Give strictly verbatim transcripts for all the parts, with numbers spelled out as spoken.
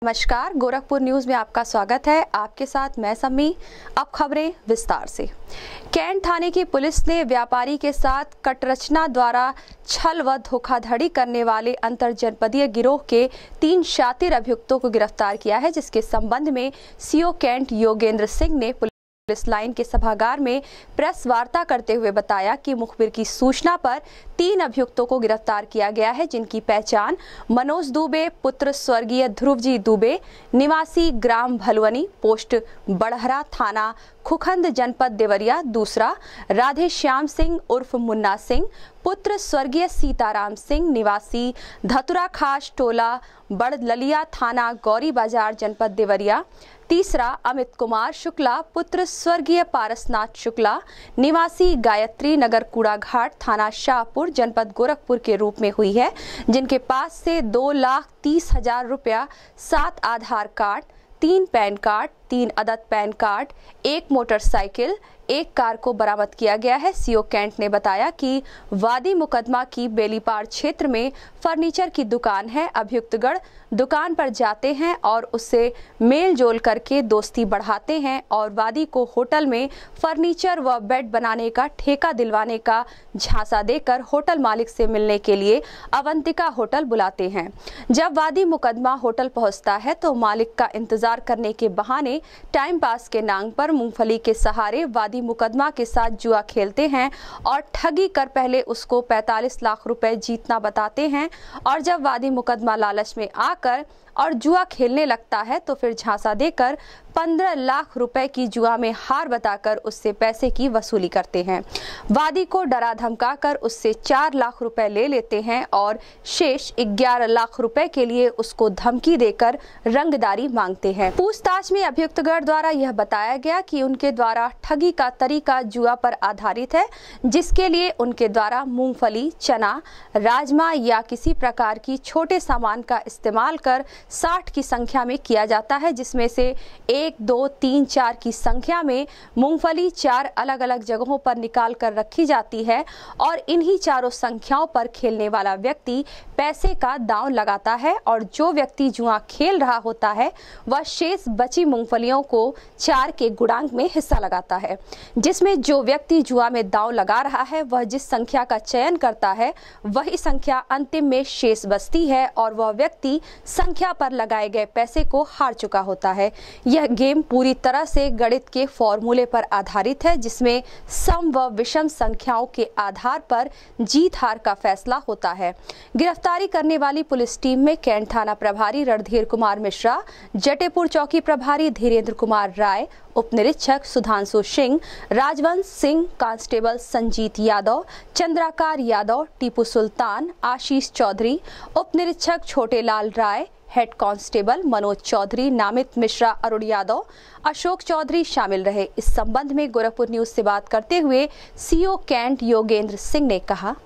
नमस्कार, गोरखपुर न्यूज में आपका स्वागत है। आपके साथ मैं सम्मी। अब खबरें विस्तार से। कैंट थाने की पुलिस ने व्यापारी के साथ कटरचना द्वारा छल व धोखाधड़ी करने वाले अंतर जनपदीय गिरोह के तीन शातिर अभियुक्तों को गिरफ्तार किया है, जिसके संबंध में सीओ कैंट योगेंद्र सिंह ने पुलिस लाइन के सभागार में प्रेस वार्ता करते हुए बताया कि मुखबिर की सूचना पर तीन अभियुक्तों को गिरफ्तार किया गया है, जिनकी पहचान मनोज दुबे पुत्र स्वर्गीय ध्रुवजी दुबे निवासी ग्राम भलवनी पोस्ट बड़हरा थाना खुखंद जनपद देवरिया, दूसरा राधे श्याम सिंह उर्फ मुन्ना सिंह पुत्र स्वर्गीय सीताराम सिंह निवासी धतुरा खास टोला बड़ललिया थाना गौरी बाजार जनपद देवरिया, तीसरा अमित कुमार शुक्ला पुत्र स्वर्गीय पारसनाथ शुक्ला निवासी गायत्री नगर कूड़ा घाट थाना शाहपुर जनपद गोरखपुर के रूप में हुई है, जिनके पास से दो लाख तीस हजार रुपया, सात आधार कार्ड, तीन पैन कार्ड, तीन अदद पैन कार्ड, एक मोटरसाइकिल, एक कार को बरामद किया गया है। सीओ कैंट ने बताया कि वादी मुकदमा की बेलीपाड़ क्षेत्र में फर्नीचर की दुकान है। अभियुक्तगण दुकान पर जाते हैं और उससे मेल जोल करके दोस्ती बढ़ाते हैं और वादी को होटल में फर्नीचर व बेड बनाने का ठेका दिलवाने का झांसा देकर होटल मालिक से मिलने के लिए अवंतिका होटल बुलाते हैं। जब वादी मुकदमा होटल पहुंचता है तो मालिक का इंतजार करने के बहाने टाइम पास के नाम पर मूंगफली के सहारे वादी मुकदमा के साथ जुआ खेलते हैं और ठगी कर पहले उसको पैंतालीस लाख रुपए जीतना बताते हैं और जब वादी मुकदमा लालच में आकर और जुआ खेलने लगता है तो फिर झांसा देकर पंद्रह लाख रुपए की जुआ में हार बताकर उससे पैसे की वसूली करते हैं। वादी को डरा धमकाकर उससे चार लाख रुपए ले लेते हैं और शेष ग्यारह लाख रुपए के लिए उसको धमकी देकर रंगदारी मांगते हैं। पूछताछ में अभियुक्तगण द्वारा यह बताया गया कि उनके द्वारा ठगी का तरीका जुआ पर आधारित है, जिसके लिए उनके द्वारा मूंगफली, चना, राजमा या किसी प्रकार की छोटे सामान का इस्तेमाल कर साठ की संख्या में किया जाता है, जिसमें से एक, दो, तीन, चार की संख्या में मूंगफली चार अलग अलग जगहों पर निकाल कर रखी जाती है और इन्हीं चारों संख्याओं पर खेलने वाला व्यक्ति पैसे का दांव लगाता है और जो व्यक्ति जुआ खेल रहा होता है वह शेष बची मूंगफलियों को चार के गुणांक में हिस्सा लगाता है, जिसमें जो व्यक्ति जुआ में दांव लगा रहा है वह जिस संख्या का चयन करता है वही संख्या अंतिम में शेष बचती है और वह व्यक्ति संख्या पर लगाए गए पैसे को हार चुका होता है। यह गेम पूरी तरह से गणित के फॉर्मूले पर आधारित है, जिसमें सम व विषम संख्याओं के आधार पर जीत हार का फैसला होता है। गिरफ्तारी करने वाली पुलिस टीम में कैंट थाना प्रभारी रणधीर कुमार मिश्रा, जटेपुर चौकी प्रभारी धीरेन्द्र कुमार राय, उप निरीक्षक सुधांशु सिंह, राजवंश सिंह, कांस्टेबल संजीत यादव, चंद्राकार यादव, टीपू सुल्तान, आशीष चौधरी, उप निरीक्षक छोटेलाल राय, हेड कांस्टेबल मनोज चौधरी, नामित मिश्रा, अरुण यादव, अशोक चौधरी शामिल रहे। इस संबंध में गोरखपुर न्यूज से बात करते हुए सीओ कैंट योगेंद्र सिंह ने कहा,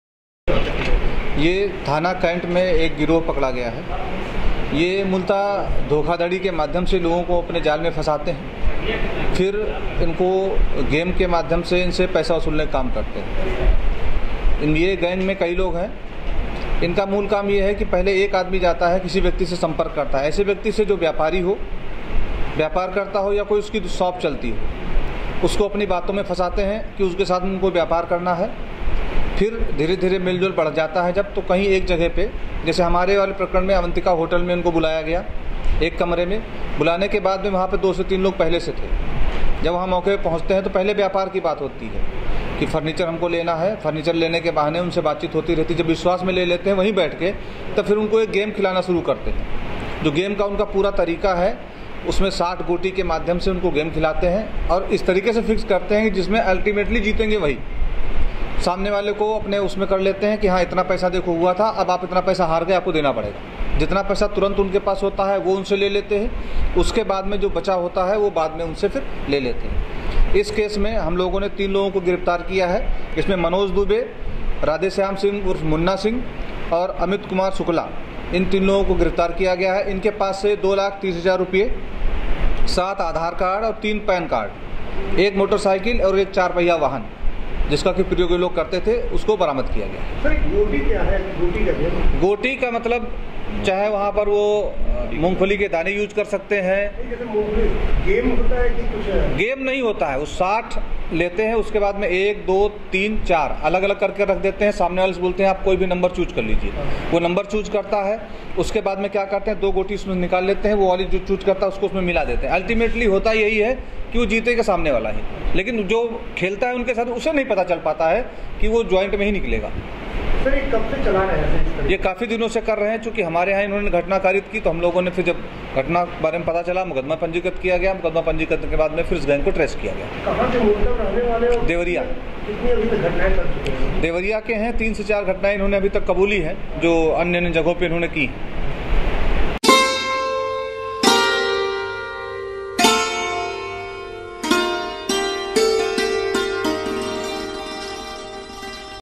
ये थाना कैंट में एक गिरोह पकड़ा गया है। ये मूलतः धोखाधड़ी के माध्यम से लोगों को अपने जाल में फंसाते हैं, फिर इनको गेम के माध्यम से इनसे पैसा वसूलने का काम करते हैं। इन ये गैंग में कई लोग हैं। इनका मूल काम ये है कि पहले एक आदमी जाता है, किसी व्यक्ति से संपर्क करता है, ऐसे व्यक्ति से जो व्यापारी हो, व्यापार करता हो या कोई उसकी शॉप चलती हो, उसको अपनी बातों में फंसाते हैं कि उसके साथ उनको व्यापार करना है। फिर धीरे धीरे मिलजुल बढ़ जाता है। जब तो कहीं एक जगह पे, जैसे हमारे वाले प्रकरण में अवंतिका होटल में उनको बुलाया गया, एक कमरे में बुलाने के बाद में वहाँ पे दो से तीन लोग पहले से थे। जब वहाँ मौके पे पहुँचते हैं तो पहले व्यापार की बात होती है कि फर्नीचर हमको लेना है। फर्नीचर लेने के बहाने उनसे बातचीत होती रहती। जब विश्वास में ले लेते हैं वहीं बैठ के, तब फिर उनको एक गेम खिलाना शुरू करते हैं। जो गेम का उनका पूरा तरीका है, उसमें साठ गोटी के माध्यम से उनको गेम खिलाते हैं और इस तरीके से फिक्स करते हैं कि जिसमें अल्टीमेटली जीतेंगे वही। सामने वाले को अपने उसमें कर लेते हैं कि हाँ इतना पैसा देखो हुआ था, अब आप इतना पैसा हार गए, आपको देना पड़ेगा। जितना पैसा तुरंत उनके पास होता है वो उनसे ले लेते हैं। उसके बाद में जो बचा होता है वो बाद में उनसे फिर ले लेते हैं। इस केस में हम लोगों ने तीन लोगों को गिरफ्तार किया है। इसमें मनोज दुबे, राधे श्याम सिंह उर्फ मुन्ना सिंह और अमित कुमार शुक्ला, इन तीन लोगों को गिरफ्तार किया गया है। इनके पास से दो लाख तीस हजार रुपये, सात आधार कार्ड और तीन पैन कार्ड, एक मोटरसाइकिल और एक चार पहिया वाहन जिसका कि प्रयोग लोग करते थे, उसको बरामद किया गया। सर गोटी क्या है? गोटी का गोटी का मतलब चाहे वहाँ पर वो मूंगफली के दाने यूज कर सकते हैं। गेम होता है कि कुछ है? गेम नहीं होता है, वो साठ लेते हैं, उसके बाद में एक दो तीन चार अलग अलग करके रख देते हैं। सामने वाले से बोलते हैं आप कोई भी नंबर चूज कर लीजिए, वो नंबर चूज करता है। उसके बाद में क्या करते हैं, दो गोटी उसमें निकाल लेते हैं, वो वाली जो चूज करता है उसको उसमें मिला देते हैं। अल्टीमेटली होता यही है कि वो जीतेगा सामने वाला ही, लेकिन जो खेलता है उनके साथ उसे नहीं पता चल पाता है कि वो ज्वाइंट में ही निकलेगा। सर ये कब से चला रहे हैं? ये काफ़ी दिनों से कर रहे हैं, चूँकि हमारे यहाँ इन्होंने घटना कारित की तो हम लोगों ने फिर जब घटना के बारे में पता चला मुकदमा पंजीकृत किया गया। मुकदमा पंजीकृत के बाद में फिर इस गैंग को ट्रेस किया गया। कहाँ से मूलतः रहने वाले? देवरिया। कितनी अभी तक घटनाएं कर चुके हैं? देवरिया के हैं, तीन से चार घटनाएं इन्होंने अभी तक कबूली हैं जो अन्य अन्य जगहों पर इन्होंने की हैं।